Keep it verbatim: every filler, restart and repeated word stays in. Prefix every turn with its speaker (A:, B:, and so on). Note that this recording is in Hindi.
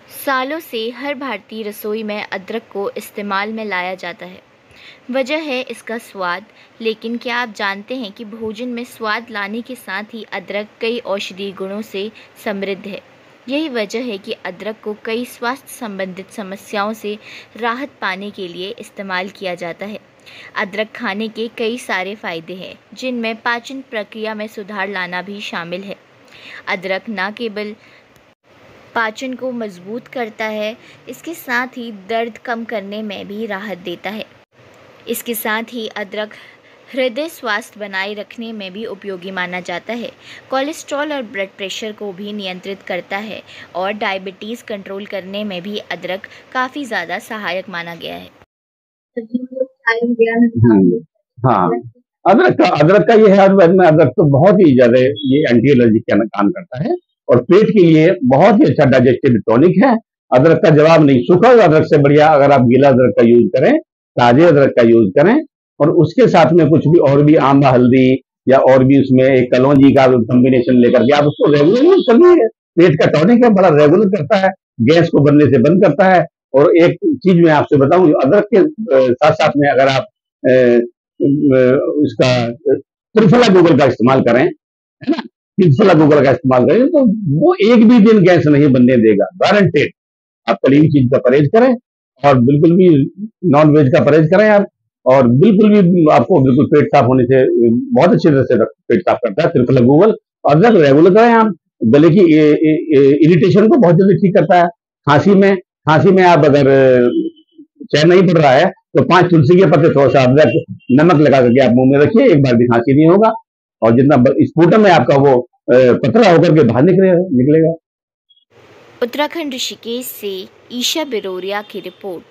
A: सालों से हर भारतीय रसोई में अदरक को इस्तेमाल में लाया जाता है। वजह है इसका स्वाद। लेकिन क्या आप जानते हैं कि भोजन में स्वाद लाने के साथ ही अदरक कई औषधीय गुणों से समृद्ध है। यही वजह है कि अदरक को कई स्वास्थ्य संबंधित समस्याओं से राहत पाने के लिए इस्तेमाल किया जाता है। अदरक खाने के कई सारे फायदे हैं, जिनमें पाचन प्रक्रिया में सुधार लाना भी शामिल है। अदरक न केवल पाचन को मजबूत करता है, इसके साथ ही दर्द कम करने में भी राहत देता है। इसके साथ ही अदरक हृदय स्वास्थ्य बनाए रखने में भी उपयोगी माना जाता है। कोलेस्ट्रॉल और ब्लड प्रेशर को भी नियंत्रित करता है और डायबिटीज़ कंट्रोल करने में भी अदरक काफ़ी ज़्यादा सहायक माना गया है।
B: हम्म, हाँ, अदरक का अदरक का ये है में अदरक तो बहुत ही ज्यादा ये एंटी एलर्जी का काम करता है और पेट के लिए बहुत ही अच्छा डाइजेस्टिव टॉनिक है। अदरक का जवाब नहीं, सूखा हुआ अदरक से बढ़िया अगर आप गीला अदरक का यूज करें, ताजे अदरक का यूज करें और उसके साथ में कुछ भी और भी आंबा हल्दी या और भी उसमें एक कलौंजी का कॉम्बिनेशन लेकर के आप उसको रेगुलर यूज कर लीजिए। पेट का टॉनिक है, बड़ा रेगुलर करता है, गैस को बनने से बंद करता है। और एक चीज मैं आपसे बताऊं, अदरक के साथ साथ में अगर आप अ, अ, इसका त्रिफला गूगल का इस्तेमाल करें, है ना, त्रिफला गूगल का इस्तेमाल करें तो वो एक भी दिन गैस नहीं बनने देगा, गारंटेड। आप तली हुई चीज का परहेज करें और बिल्कुल भी नॉन वेज का परहेज करें आप, और बिल्कुल भी आपको बिल्कुल पेट साफ होने से बहुत अच्छी तरह से पेट साफ करता है त्रिफला गूगल। अदरक रेगुलर करें आप, गले की इरिटेशन को बहुत जल्दी ठीक करता है। खांसी में खांसी में आप अगर चैन नहीं पड़ रहा है तो पांच तुलसी के पत्ते थोड़ा सा अदरक नमक लगा करके आप मुंह में रखिए, एक बार भी खांसी नहीं होगा और जितना स्पूटम है आपका वो पतला होकर के बाहर निकलेगा निकलेगा
A: उत्तराखंड ऋषिकेश से ईशा बिरोरिया की रिपोर्ट।